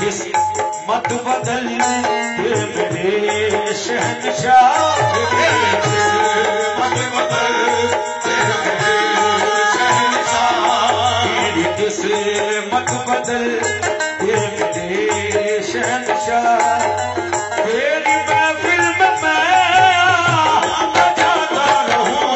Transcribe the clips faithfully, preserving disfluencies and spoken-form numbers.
किस मत बदल ये मेरे शहंशाह, मत बदल ये मेरे शहंशाह, किस मत बदल ये मेरे शहंशाह। तेरी महफिल में मैं बजाता रहूं,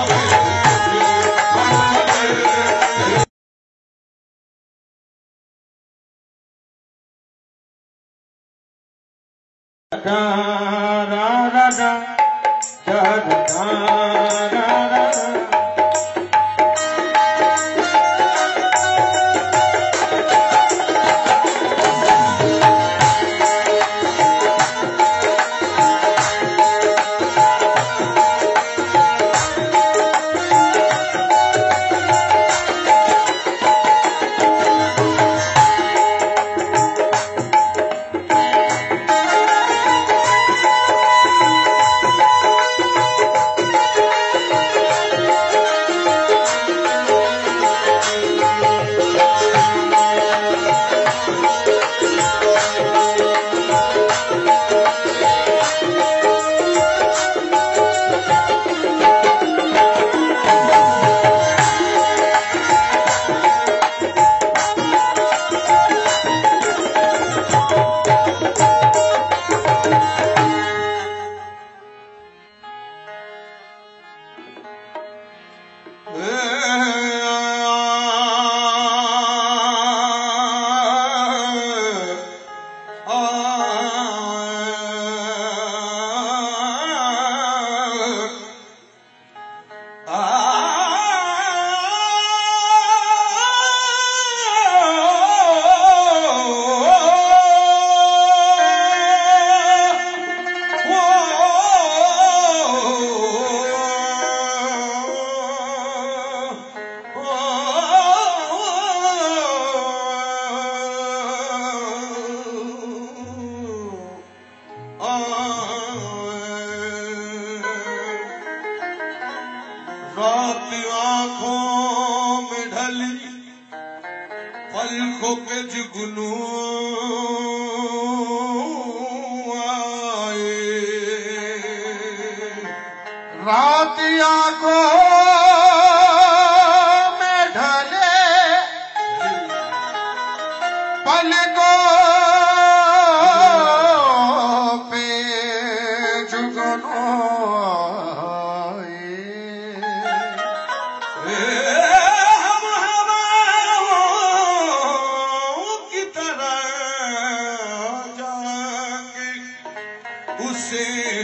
रा रा रा रा रा रा रा रा। रात आंखों में ढली पलकों पे जुगनू आए, रात आंखों में ढले पलकों पे जुगनू उसे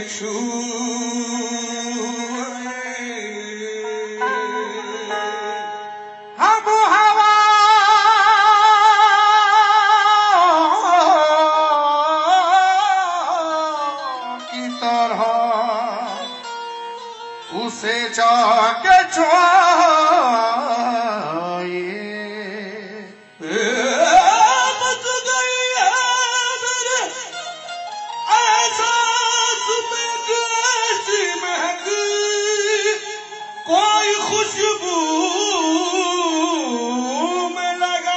छूए, हम हवा की तरह उसे जाके छुआए। कोई खुशबू में लगा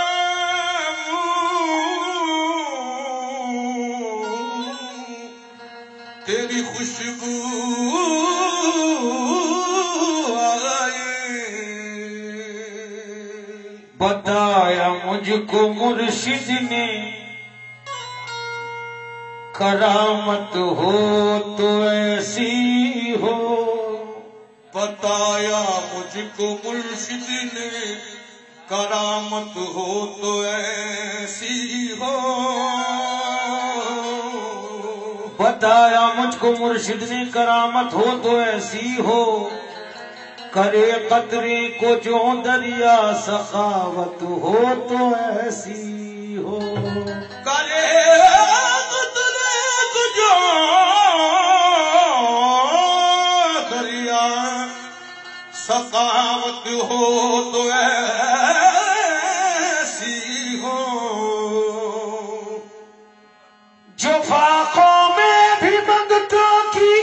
तेरी खुशबू आई। बताया मुझको मुर्शिद ने करामत हो तो ऐसी हो, बताया मुझको मुर्शिद ने करामत हो तो ऐसी हो, बताया मुझको मुर्शिद ने करामत हो तो ऐसी हो, करे कतरे को जो दरिया सखावत हो तो ऐसी हो, करे कतरे को जो दरिया सखावत हो तो ऐसी हो, जो फाकों में भी मंगतों की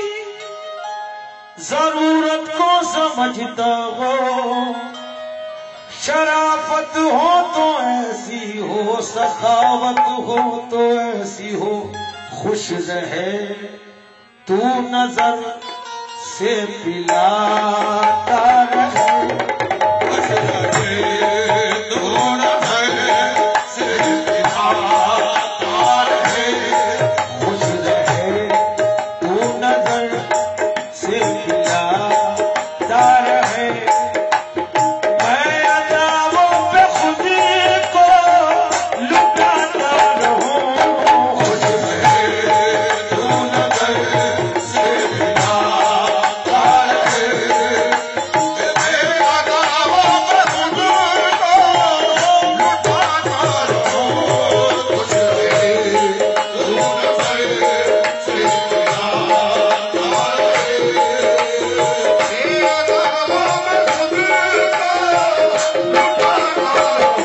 जरूरत को समझता हो, शराफत रियासत हो तो ऐसी हो, सखावत हो तो ऐसी हो, खुश रहे तू नजर से पिलाता रहे, खुश रहे तू नजर से पिलाता रहे, खुश रहे तू नजर से पिलाता रहे। मैं अदाओं पे खुदी को लुटाता रहूं, खुश रहे तू नजर से पिलाता रहे, मेरे अदाओं पे खुद को लुटाता रहो, खुश रहे तू नजर से पिलाता रहे, मेरे अदाओं पे खुद को लुटाता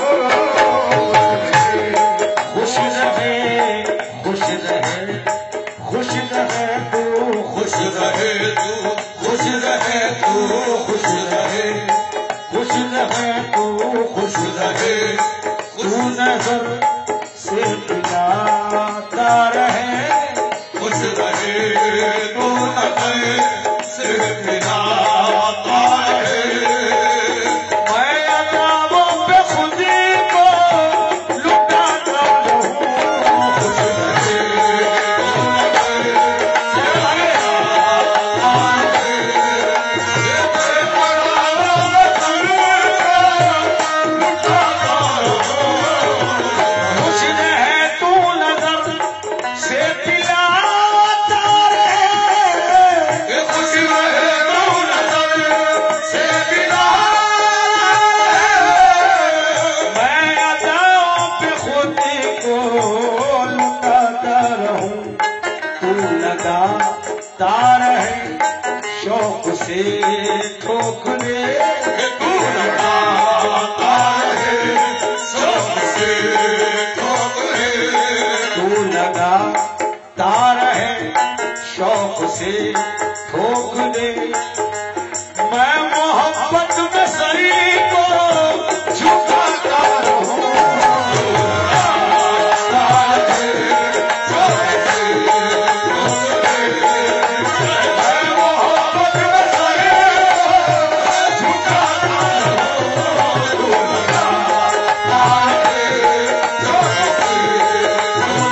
रहो, खुश रहे खुश रहे खुश रहे तू, खुश खुश रहे तू, खुश रहे तू, खुश रहे, खुश रहे तू, खुश रहे तू नजर से पिलाता रहे, खुश रहे तू नजर से पिलाता रहे, मैं अदाओं पे खुदी को लुटाता रहूं, खुश रहे तू नजर से पिलाता रहे, मेरे अदाओं पे खुद को लुटाता रहो, खुश रहे तू नजर से पिलाता रहे, खुश रहे तू नजर से पिलाता रहे, मैं अदाओं पे खुदी को लुटाता रहूं, तू लगाता रहे शौक से ठोकरे, तू लगाता रहे सबसे ठोकरे, तू लगाता रहे शौक से ठोकरे। मैं मोहब्बत में सरी को झुकाता रहूं,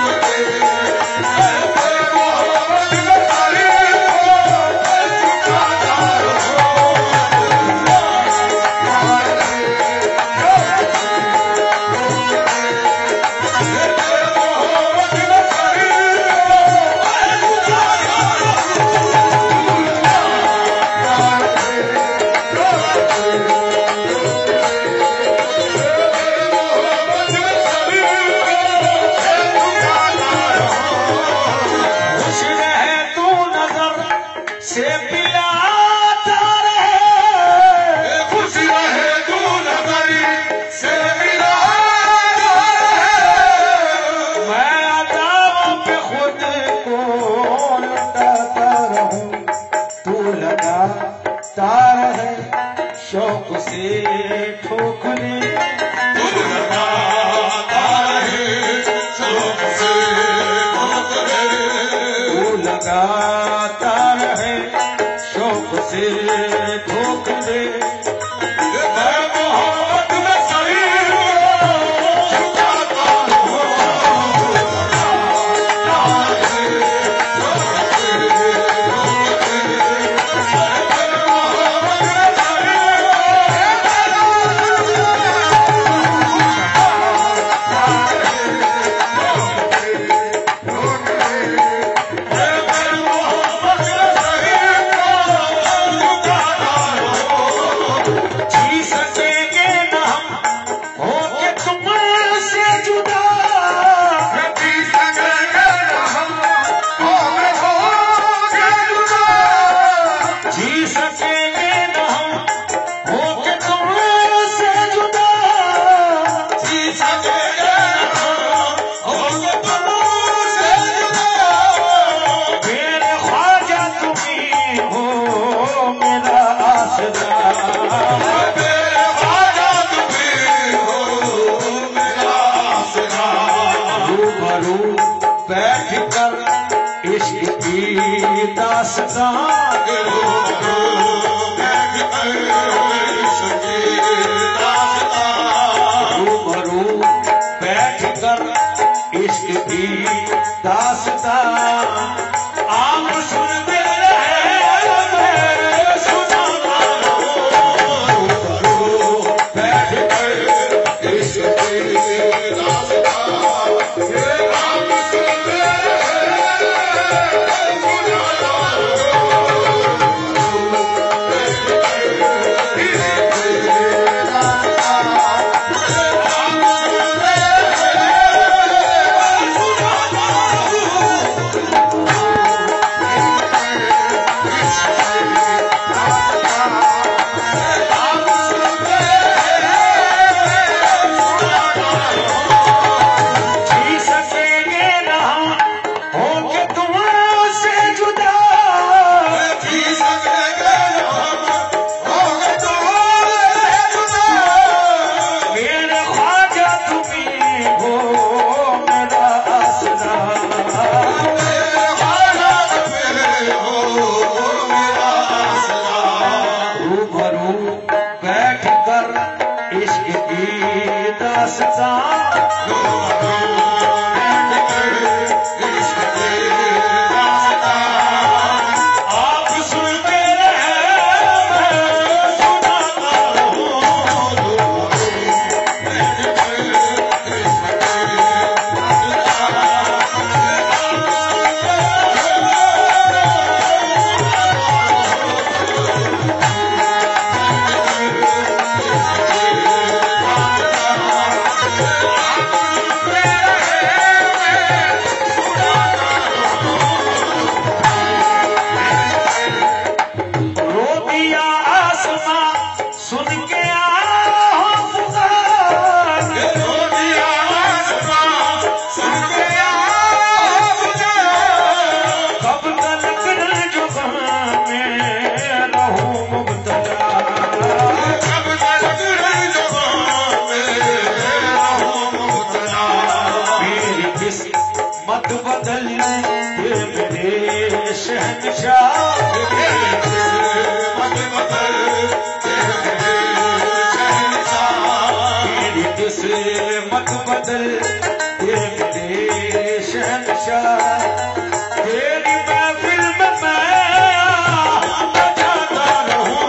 खुश बैठ कर इश्क की दास्तां रूबरू बैठ कर इश्क की दास्तां आप सुनते रहे मैं सुनाता रहूं रूबरू बैठ कर इश्क की दास्तां मत बदल ये मेरे शहंशाह तेरी महफिल में मैं बजाता रहूं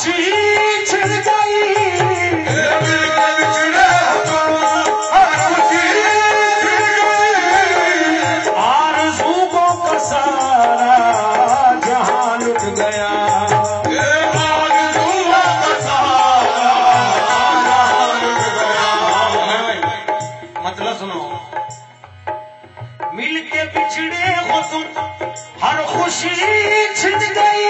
खुशी छिड़ गई, आरज़ू को सारा जहां लुट गया। मतलब सुनो, मिल के बिछड़े हो तुम, हर खुशी छिड़ गई,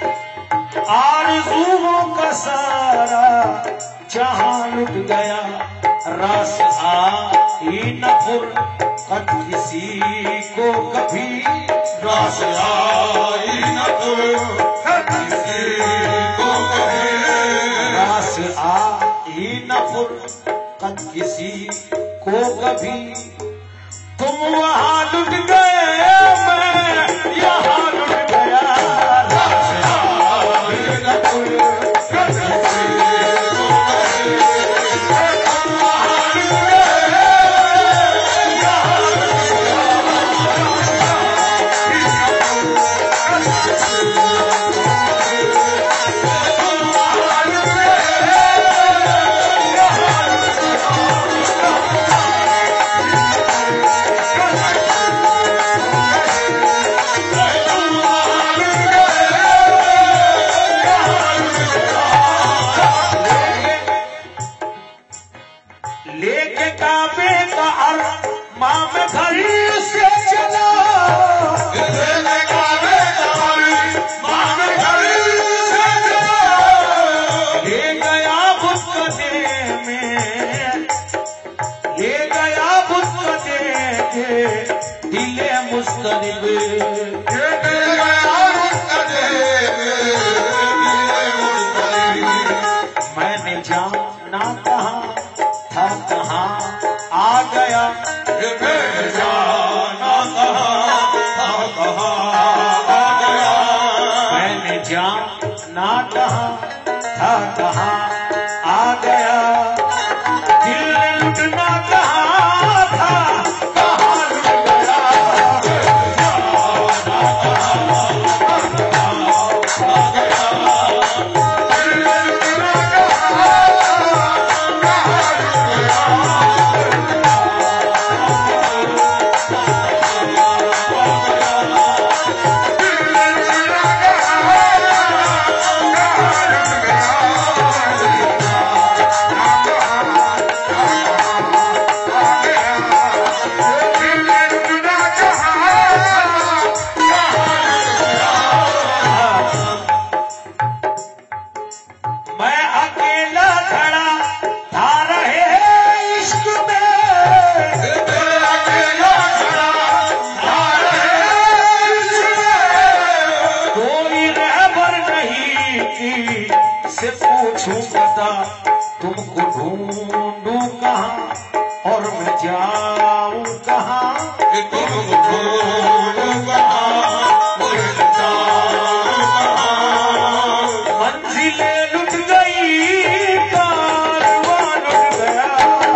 आरज़ुओं का सारा जहां लुट गया। रास आई न फुरक़त किसी को कभी, रास आई न फुरक़त किसी को कभी, रास आई न फुरक़त किसी को कभी। तुम वहां लुट गए, मैं यहाँ लुट गया। रास आई न फुरक़त किसी को कभी, तुम वहां लुट गए, यहाँ लुट लेके काबे का अरमां में घर से चला, लेके काबे का अरमां में घर से चला, ले गया बुतने में, ले गया बुतने के दिले मुस्तरिब, ले गया बुतने के दिले मुस्तरिब। मैंने जाना कहाँ था कहाँ आ गया, मैंने जाना कहाँ था कहाँ आ गया, मैंने जाना कहाँ था कहाँ आ गया। दिल ने लुटना कहाँ था कहाँ लुट गया। मैं अकेला खड़ा था रहे इश्क में, अकेला खड़ा था रहे इश्क में, कोई रहबर नहीं की से पूछूं बता तुमको ढूंढूं कहाँ और मैं जाऊं कहाँ। तुमको ढूंढूं कहाँ और जाऊं कहाँ, मंजिलें लुट गई, कारवां लुट गया।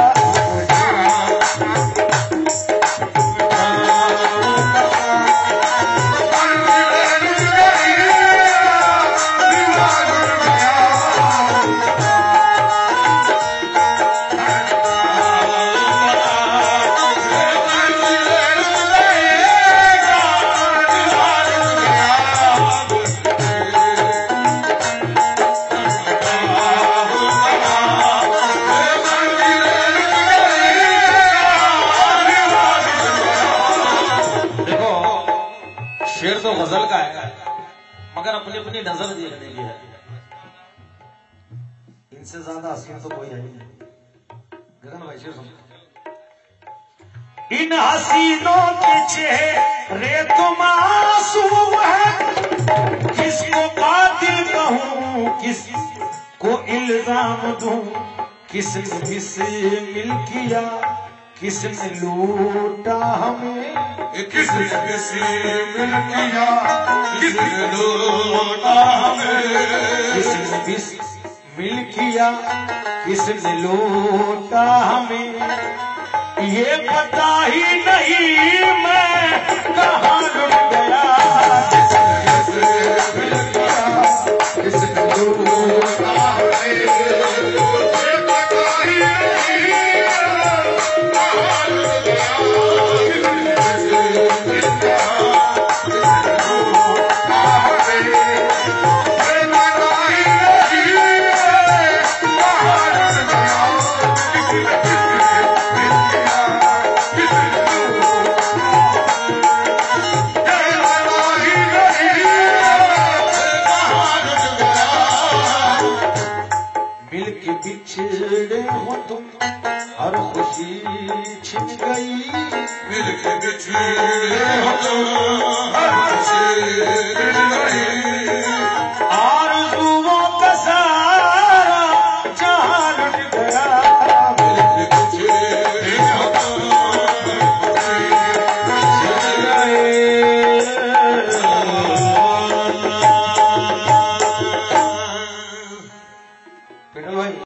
शेर तो गजल का है मगर अपनी अपनी नजर देखने की है, इनसे ज्यादा हसीन तो कोई है ही नहीं। गगन भाई शेर सुन। इन हसीनों के चेहरे तो मासूम है, किसको कातिल कहूँ किसको इल्जाम दूं, किसने मिल किया किसने लूटा हमें, किसने किसी मिल किया किसने लूटा हमें, किसने मिल किया किसने लूटा हमें, ये पता ही नहीं मैं कहाँ लुट गया। किसने मिल किया बिछड़े हो तुम हर खुशी छिन गई मिल के बिछड़े हो तुम हर खुशी छिन गई आरज़ुओं का सारा जहां लुट गया मिल के बिछड़े हो तुम हर खुशी छिन गई भाई